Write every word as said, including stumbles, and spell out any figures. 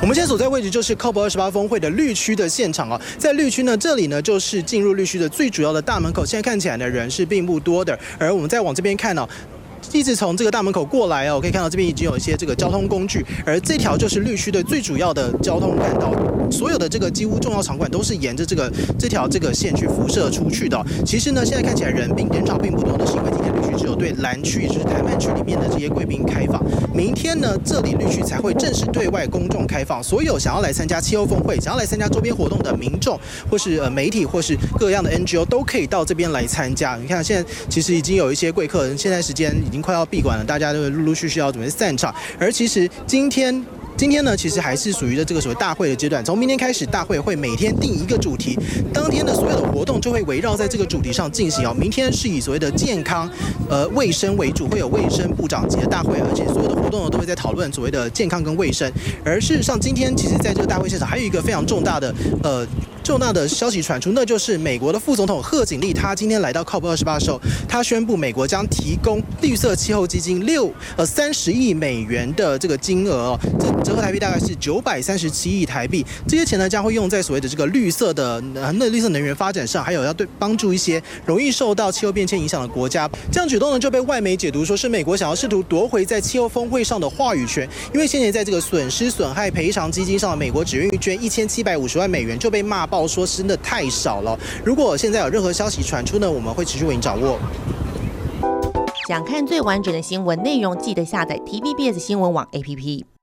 我们现在所在位置就是 C O P 二十八 峰会的绿区的现场哦，在绿区呢，这里呢就是进入绿区的最主要的大门口。现在看起来呢人是并不多的，而我们再往这边看哦。一直从这个大门口过来哦，可以看到这边已经有一些这个交通工具，而这条就是绿区的最主要的交通干道，所有的这个几乎重要场馆都是沿着这个这条这个线去辐射出去的哦。其实呢，现在看起来人并人潮并不多的是因为今天绿区只有对蓝区，也就是台湾区里面的这些贵宾开放。明天呢，这里绿区才会正式对外公众开放，所有想要来参加气候峰会、想要来参加周边活动的民众，或是呃媒体，或是各样的 N G O 都可以到这边来参加。你看，现在其实已经有一些贵客人，现在时间已经快要闭馆了，大家都陆陆续续要准备散场。而其实今天。今天呢，其实还是属于的这个所谓大会的阶段。从明天开始，大会会每天定一个主题，当天的所有的活动就会围绕在这个主题上进行哦。明天是以所谓的健康、呃卫生为主，会有卫生部长级的大会，而且所有的活动呢都会在讨论所谓的健康跟卫生。而事实上，今天其实在这个大会现场还有一个非常重大的呃。重大的消息传出，那就是美国的副总统贺锦丽，他今天来到 C O P 二十八 的时候，他宣布美国将提供绿色气候基金六呃三十亿美元的这个金额哦，这折合台币大概是九百三十七亿台币。这些钱呢将会用在所谓的这个绿色的呃那绿色能源发展上，还有要对帮助一些容易受到气候变迁影响的国家。这样举动呢就被外媒解读说是美国想要试图夺回在气候峰会上的话语权，因为先前在这个损失损害赔偿基金上，美国只愿意捐一千七百五十万美元就被骂爆。说真的太少了。如果现在有任何消息传出呢，我们会持续为您掌握。 想看最完整的新闻内容，记得下载 T V B S 新闻网 A P P。